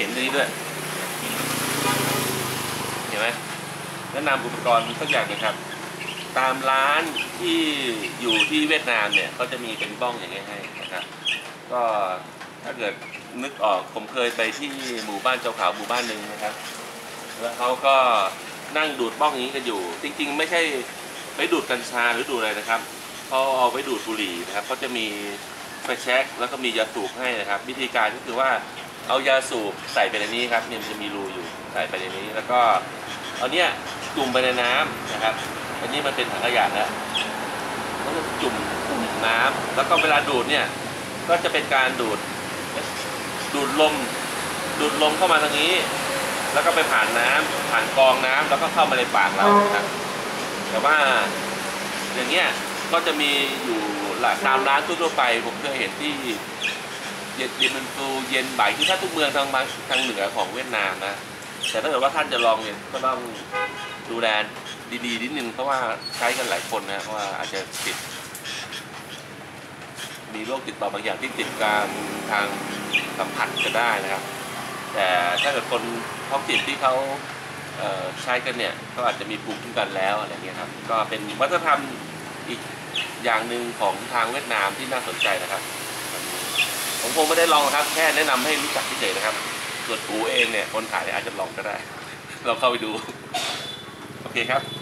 ห็นตรงนี้ด้วยเห็นไหมแนะนำอุปกรณ์สักอย่างนะครับตามร้านที่อยู่ที่เวียดนามเนี่ยเขาจะมีเป็นบ้องอย่างเงี้ยให้นะครับก็ถ้าเกิดนึกออกผมเคยไปที่หมู่บ้านเจ้าขาวหมู่บ้านหนึ่งนะครับแล้วเขาก็นั่งดูดบ้องนี้กันอยู่จริงๆไม่ใช่ไปดูดกัญชาหรือดูดอะไรนะครับเขาเอาไปดูดบุหรี่นะครับเขาจะมีไฟแช็กแล้วก็มียาสูบให้นะครับวิธีการก็คือว่าเอายาสูบใส่ไปในนี้ครับเนี่ยมันจะมีรูอยู่ใส่ไปในนี้แล้วก็เอาเนี้ยจุ่มไปในน้ำนะครับอันนี้มันเป็นถังขยะแล้วก็จะจุ่มน้ำแล้วก็เวลาดูดเนี่ยก็จะเป็นการดูดลมเข้ามาทางนี้แล้วก็ไปผ่านน้ำผ่านกรองน้ำแล้วก็เข้ามาในปากเราครับแต่ว่าอย่างเงี้ยก็จะมีอยู่ตามร้านทั่วไปผมเคยเห็นที่เย็นมันฟูเย็นบ่ายคือถ้าทุกเมืองทางเหนือของเวียดนามนะแต่ถ้าเกิดว่าท่านจะลองเนี่ยก็ต้องดูแลดีๆนิดนึงเพราะว่าใช้กันหลายคนนะว่าอาจจะติดมีโรคติดต่อบางอย่างที่ติดการทางสัมผัสก็ได้นะครับแต่ถ้าเกิดคนท้องถิ่นที่เขาใช้กันเนี่ยก็อาจจะมีภูมิคุ้มกันแล้วอะไรเงี้ยครับก็เป็นวัฒนธรรมอีกอย่างหนึ่งของทางเวียดนามที่น่าสนใจนะครับผมคงไม่ได้ลองครับแค่แนะนำให้รู้จักเฉยๆนะครับส่วนกูเองเนี่ยคนถ่ายอาจจะลองก็ได้เราเข้าไปดูโอเคครับ